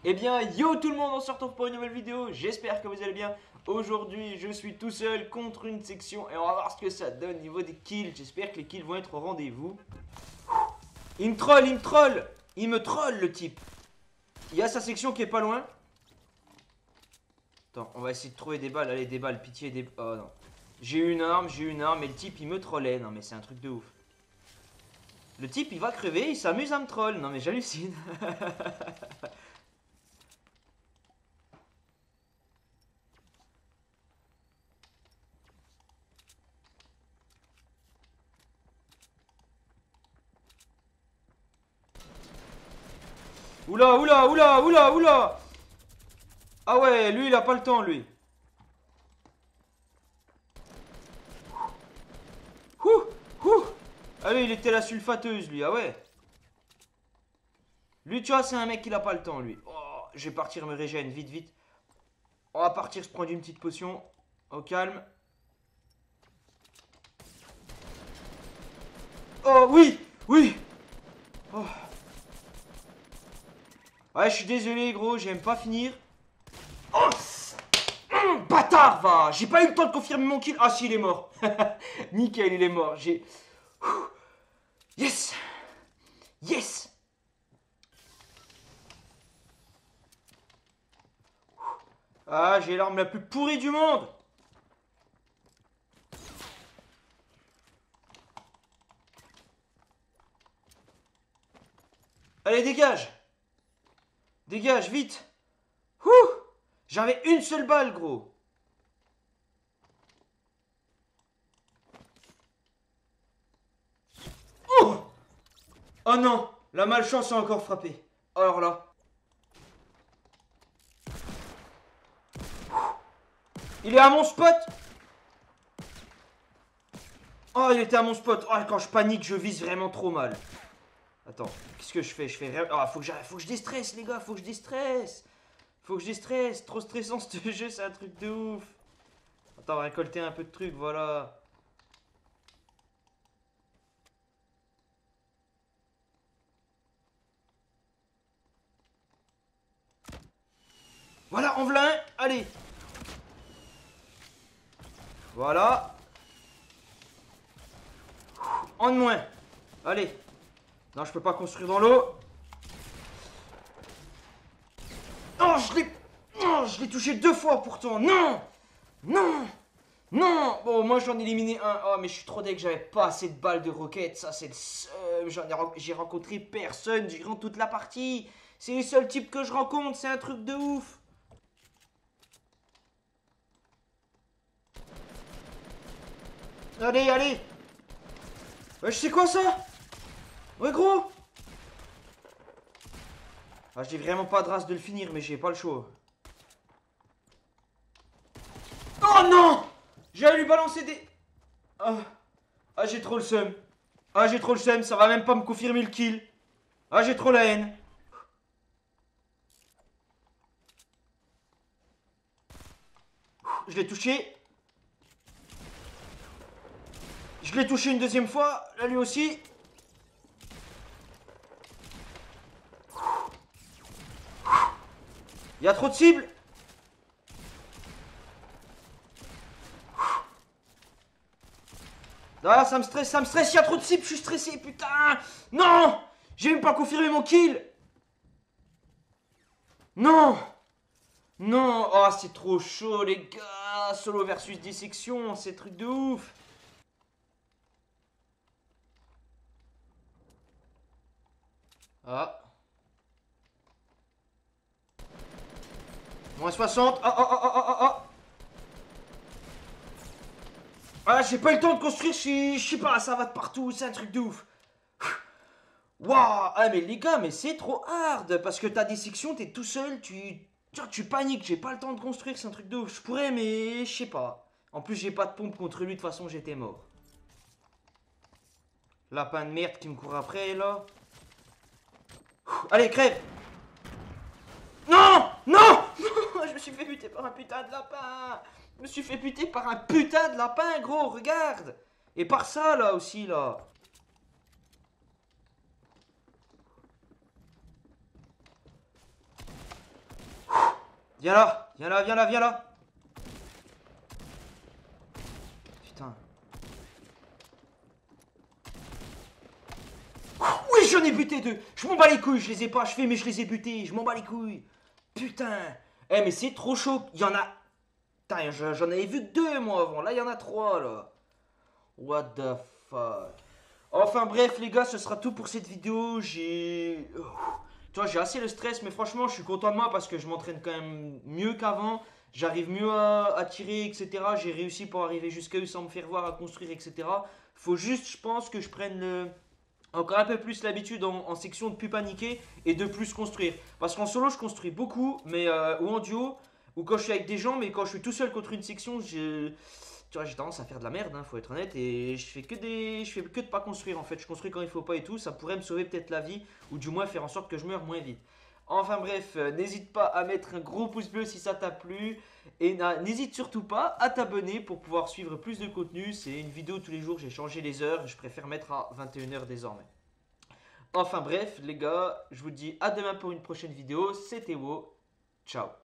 Eh bien, yo tout le monde, on se retrouve pour une nouvelle vidéo. J'espère que vous allez bien. Aujourd'hui, je suis tout seul contre une section et on va voir ce que ça donne au niveau des kills. J'espère que les kills vont être au rendez-vous. Il me troll, il me troll. Il me troll le type. Il y a sa section qui est pas loin. Attends, on va essayer de trouver des balles. Allez, des balles, pitié, des... Oh non. J'ai une arme, et le type il me trollait. Non mais c'est un truc de ouf. Le type il va crever, il s'amuse à me troll. Non mais j'hallucine. Oula, oula, oula, oula, oula. Ah ouais, lui il a pas le temps lui. Ouh, ouh. Allez, il était la sulfateuse lui, ah ouais. Lui tu vois c'est un mec qui n'a pas le temps lui. Oh, je vais partir me régène, vite, vite. On va partir se prendre une petite potion. Au calme. Oh oui, oui. Oh. Ouais, je suis désolé gros, j'aime pas finir. Oh, bâtard va. J'ai pas eu le temps de confirmer mon kill. Ah si, il est mort. Nickel, il est mort. J'ai... Yes. Yes. Ah, j'ai l'arme la plus pourrie du monde. Allez, dégage. Dégage, vite. Ouh. J'avais une seule balle, gros. Oh, oh non, la malchance a encore frappé. Alors là. Il est à mon spot. Oh, il était à mon spot. Oh, quand je panique, je vise vraiment trop mal. Attends, qu'est-ce que je fais? Je fais... Oh, faut que je déstresse, les gars. Faut que je déstresse. Faut que je déstresse. Trop stressant, ce jeu, c'est un truc de ouf. Attends, on va récolter un peu de trucs, voilà. Voilà, en voilà un. Allez. Voilà. En de moins. Allez. Non, je peux pas construire dans l'eau. Oh, je l'ai touché 2 fois pourtant. Non. Non. Non. Bon, moi j'en ai éliminé un. Oh, mais je suis trop deg, j'avais pas assez de balles de roquettes. Ça, c'est le seul. J'ai rencontré personne durant toute la partie. C'est les seuls types que je rencontre. C'est un truc de ouf. Allez, allez. Je sais quoi ça? Ouais, gros. Ah, j'ai vraiment pas de race de le finir, mais j'ai pas le choix. Oh non! J'allais lui balancer des... Ah, ah j'ai trop le seum. Ah, j'ai trop le seum, ça va même pas me confirmer le kill. Ah, j'ai trop la haine. Je l'ai touché. Je l'ai touché une deuxième fois. Là, lui aussi. Il y a trop de cibles. Ah, ça me stresse, il y a trop de cibles, je suis stressé, putain. Non. J'ai même pas confirmé mon kill. Non. Non. Oh, c'est trop chaud, les gars. Solo versus dissection, c'est truc de ouf. Ah. Moins 60. Oh, oh, oh, oh, oh, oh. Ah, j'ai pas eu le temps de construire, je sais pas, ça va de partout, c'est un truc de ouf. Waouh. Ah, mais les gars, mais c'est trop hard. Parce que t'as des sections, t'es tout seul, tu paniques, j'ai pas le temps de construire, c'est un truc de ouf. Je pourrais, mais je sais pas. En plus, j'ai pas de pompe contre lui, de toute façon, j'étais mort. Lapin de merde qui me court après, là. Allez, crève. Non. Non. Non. Je me suis fait buter par un putain de lapin. Je me suis fait buter par un putain de lapin, gros, regarde. Et par ça, là, aussi, là. Viens là, viens là, viens là, viens là. Putain. Oui, j'en ai buté deux. Je m'en bats les couilles, je les ai pas achevés, mais je les ai butés. Je m'en bats les couilles. Putain. Eh, mais c'est trop chaud. Il y en a. Putain, j'en avais vu que deux, moi, avant. Là, il y en a trois, là. What the fuck. Enfin, bref, les gars, ce sera tout pour cette vidéo. Tu vois, j'ai assez le stress, mais franchement, je suis content de moi parce que je m'entraîne quand même mieux qu'avant. J'arrive mieux à tirer, etc. J'ai réussi pour arriver jusqu'à eux sans me faire voir à construire, etc. Faut juste, je pense, que je prenne encore un peu plus l'habitude en section de plus paniquer et de plus construire. Parce qu'en solo, je construis beaucoup, mais ou en duo, ou quand je suis avec des gens, mais quand je suis tout seul contre une section, tu vois, j'ai tendance à faire de la merde, faut être honnête, et je fais que de pas construire en fait. Je construis quand il faut pas et tout, ça pourrait me sauver peut-être la vie, ou du moins faire en sorte que je meure moins vite. Enfin bref, n'hésite pas à mettre un gros pouce bleu si ça t'a plu. Et n'hésite surtout pas à t'abonner pour pouvoir suivre plus de contenu. C'est une vidéo tous les jours, j'ai changé les heures. Je préfère mettre à 21h désormais. Enfin bref, les gars, je vous dis à demain pour une prochaine vidéo. C'était Wo. Ciao.